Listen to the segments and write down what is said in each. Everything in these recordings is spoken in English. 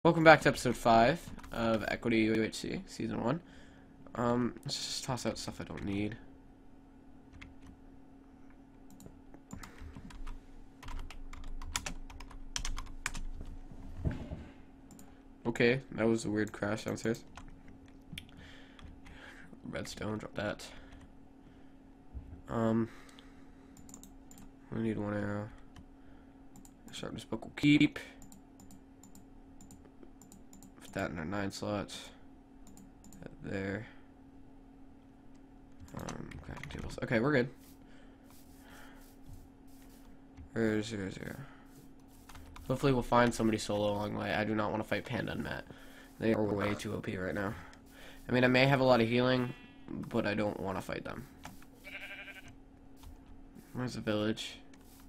Welcome back to episode 5 of Equity UHC, season 1. Let's just toss out stuff I don't need. Okay, that was a weird crash downstairs. Redstone, drop that. We need one arrow. Sharpness book will keep. Put that in our 9 slots. That there. Crafting tables. Okay, we're good. Where's 0, 0? Hopefully we'll find somebody solo along the way. I do not want to fight Panda and Matt. They are way too OP right now. I mean, I may have a lot of healing, but I don't want to fight them. Where's the village?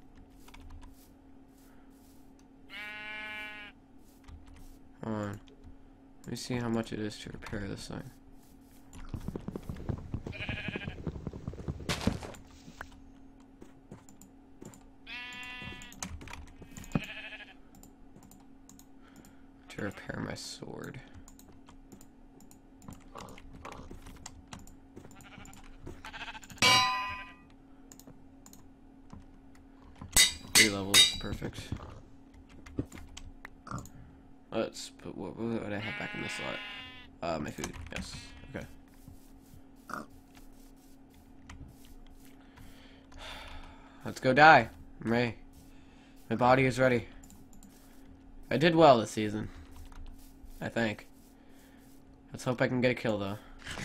Hold on. Let me see how much it is to repair this thing. To repair my sword. Three levels, perfect. Let's put what would I have back in this slot? My food, yes. Okay. Let's go die. I'm ready. My body is ready. I did well this season, I think. Let's hope I can get a kill though.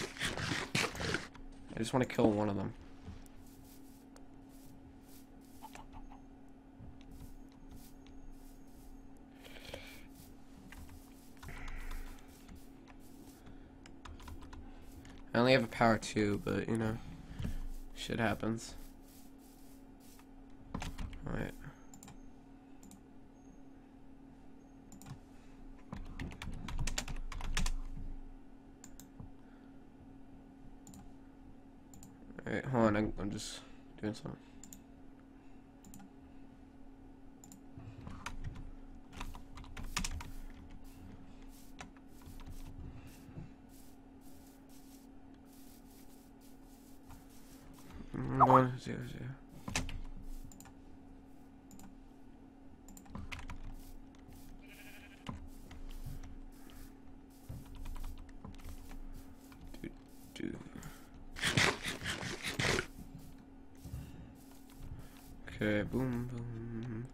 I just want to kill one of them. I only have a power 2, but you know, shit happens. Alright. Alright, hold on, I'm just doing something. I'm going 0, 0. Okay, boom, boom.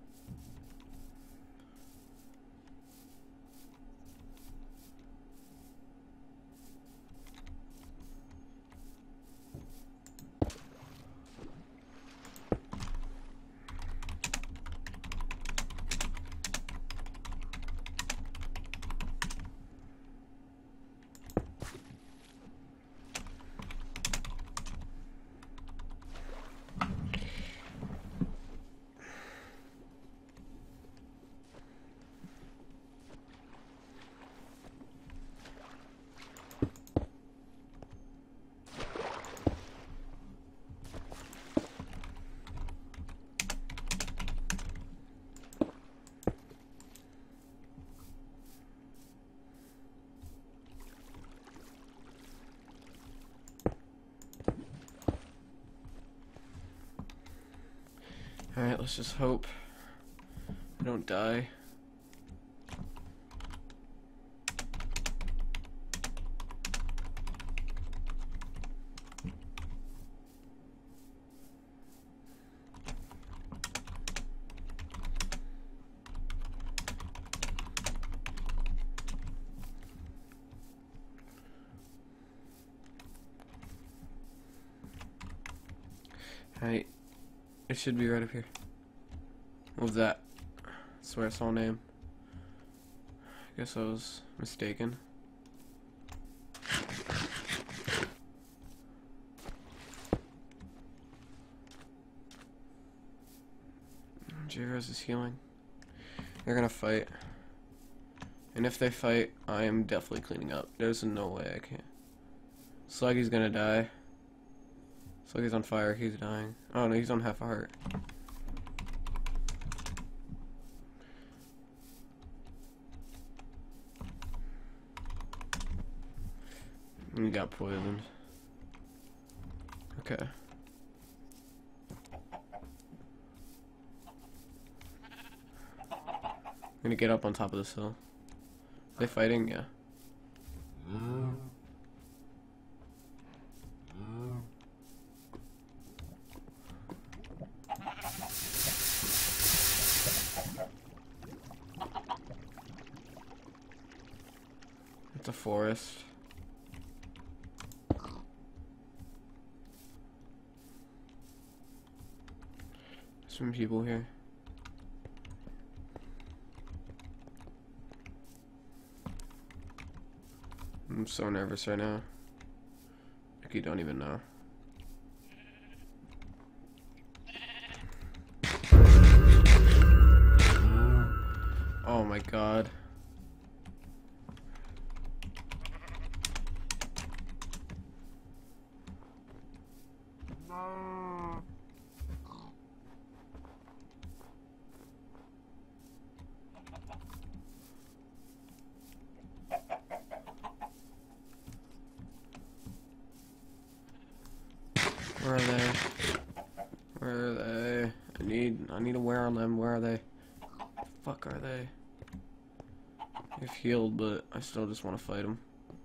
Alright, let's just hope I don't die. Alright. It should be right up here. What was that? I swear I saw a name. I guess I was mistaken. J-Rose is healing. They're gonna fight. And if they fight, I am definitely cleaning up. There's no way I can't. Sluggy's gonna die. Sluggy's on fire, he's dying. Oh no, he's on half a heart. You got poisoned. Okay. I'm gonna get up on top of this hill. Are they fighting? Yeah. It's a forest. Some people here. I'm so nervous right now. Like you don't even know. Oh my god. Where are they? Where are they? I need a wear on them. Where are they? The fuck are they? They've healed, but I still just want to fight them.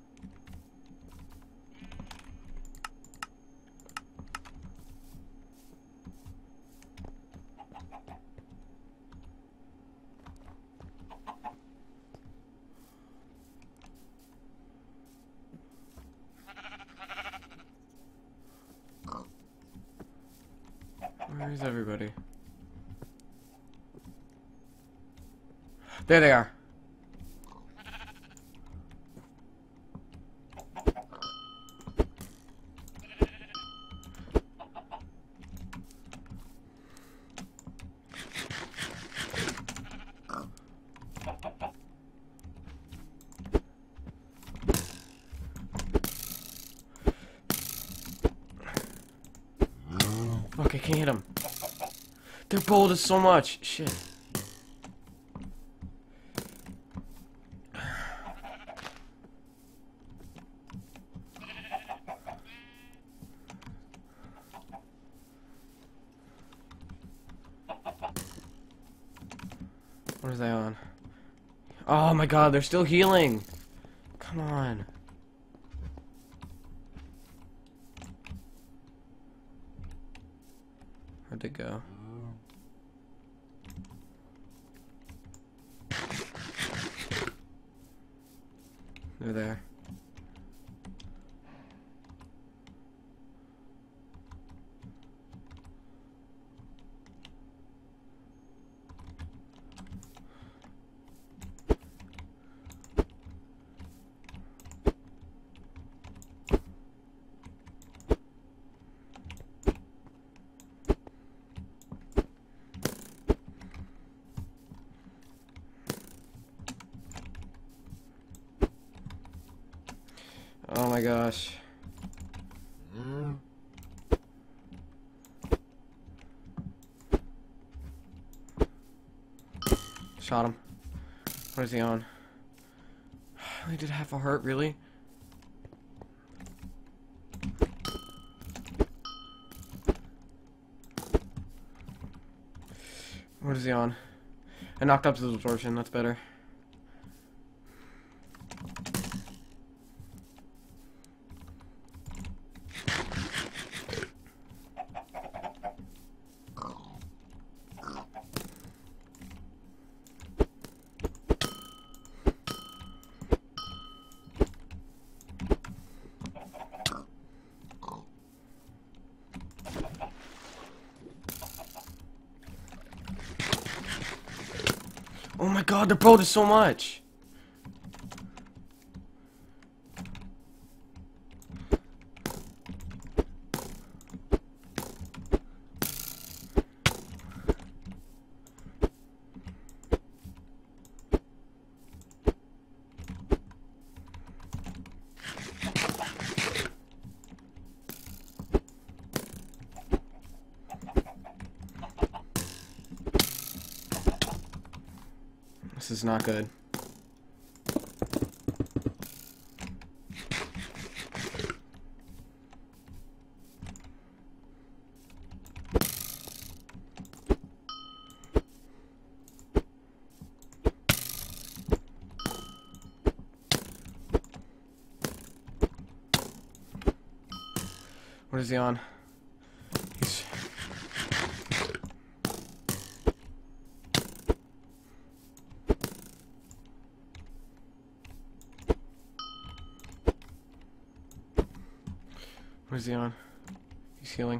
Where is everybody? There they are. Fuck, I can't hit them. They're bold as so much. Shit. What is that on? Oh my god, they're still healing. Come on. Where'd they go? They're there. Oh my gosh. Shot him. What is he on? I only did half a heart, really? What is he on? I knocked up his absorption, that's better. Oh my god, they're bold as so much! This is not good. What is he on? He's... What is he on? He's healing.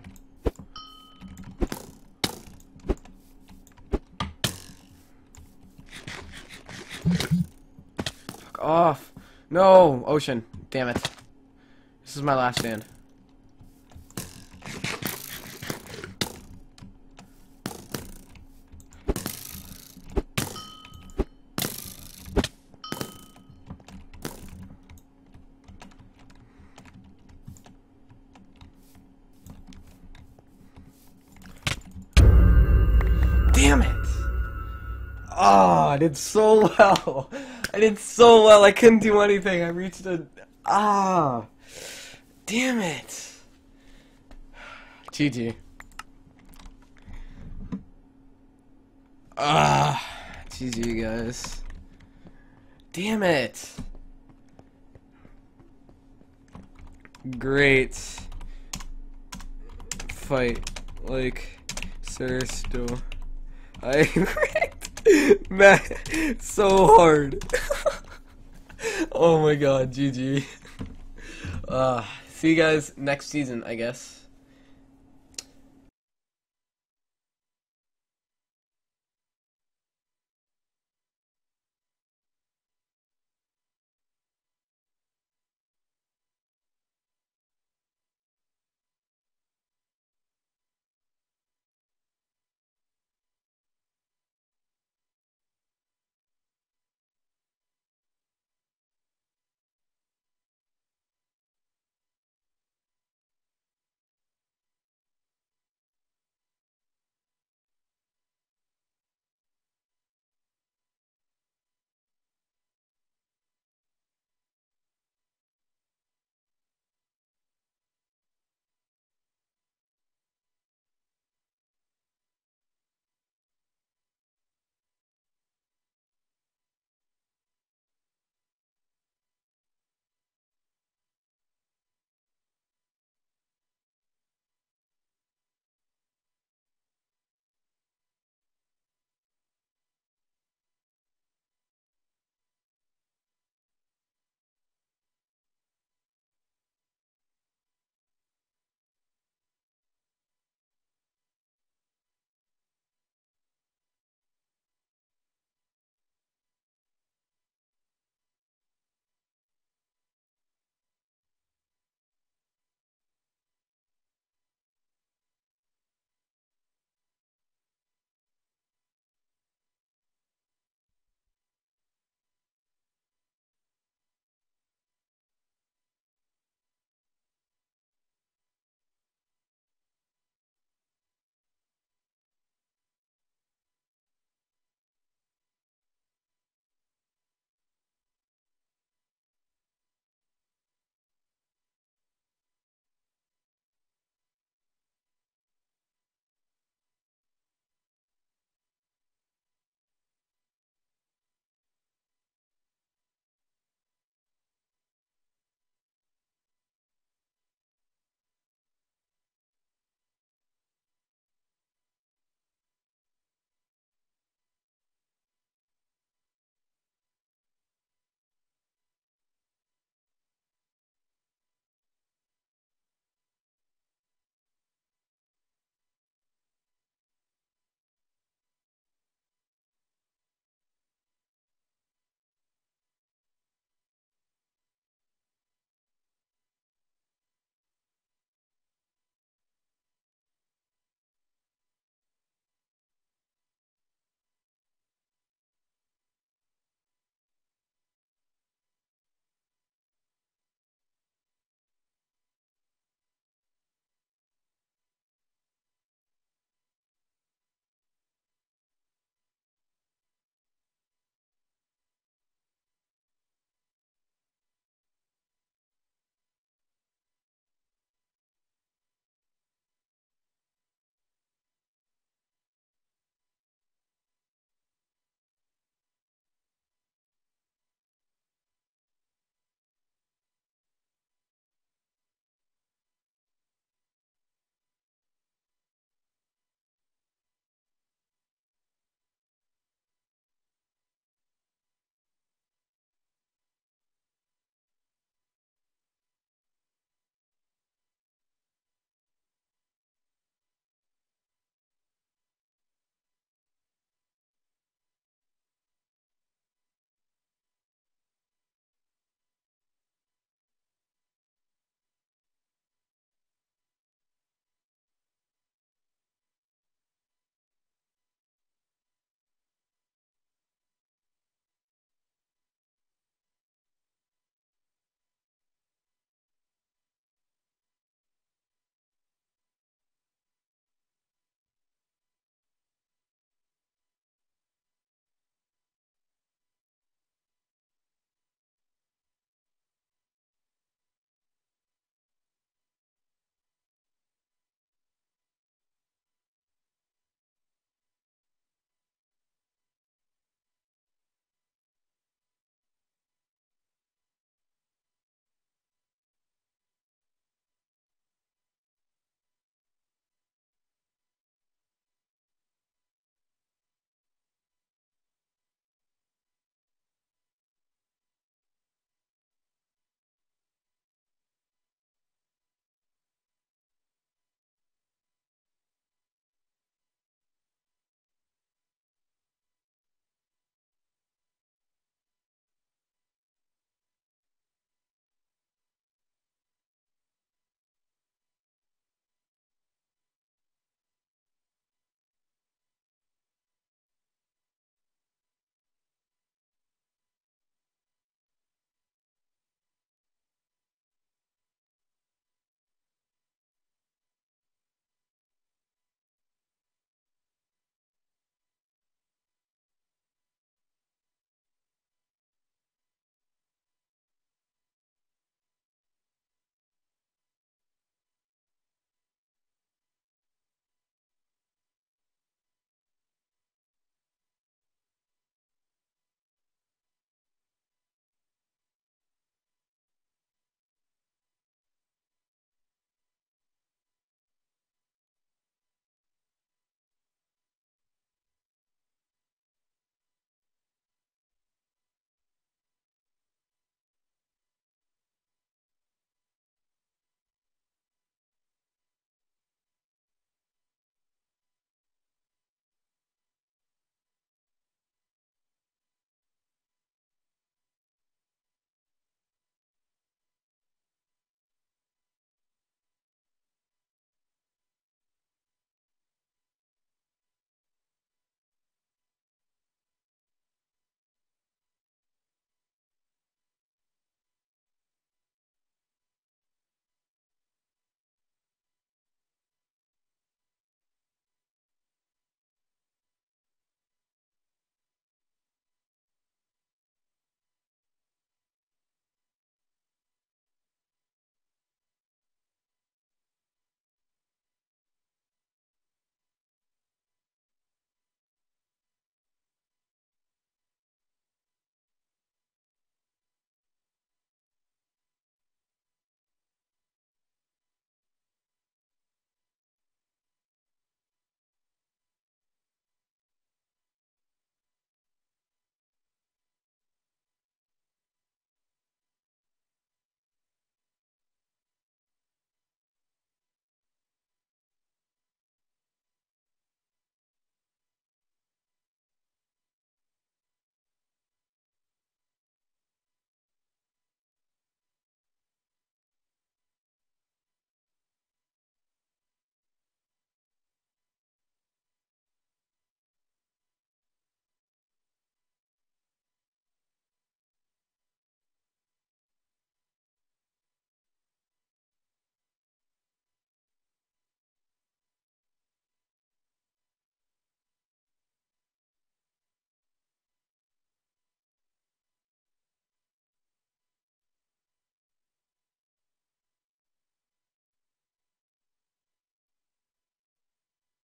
Fuck off. No! Ocean. Damn it. This is my last stand. Damn it! Oh, I did so well. I did so well. I couldn't do anything. I reached a... Ah. Damn it. GG. Ah. GG, guys. Damn it. Great fight. Like, sir, still. I wrecked Matt so hard. Oh my god, GG. See you guys next season, I guess.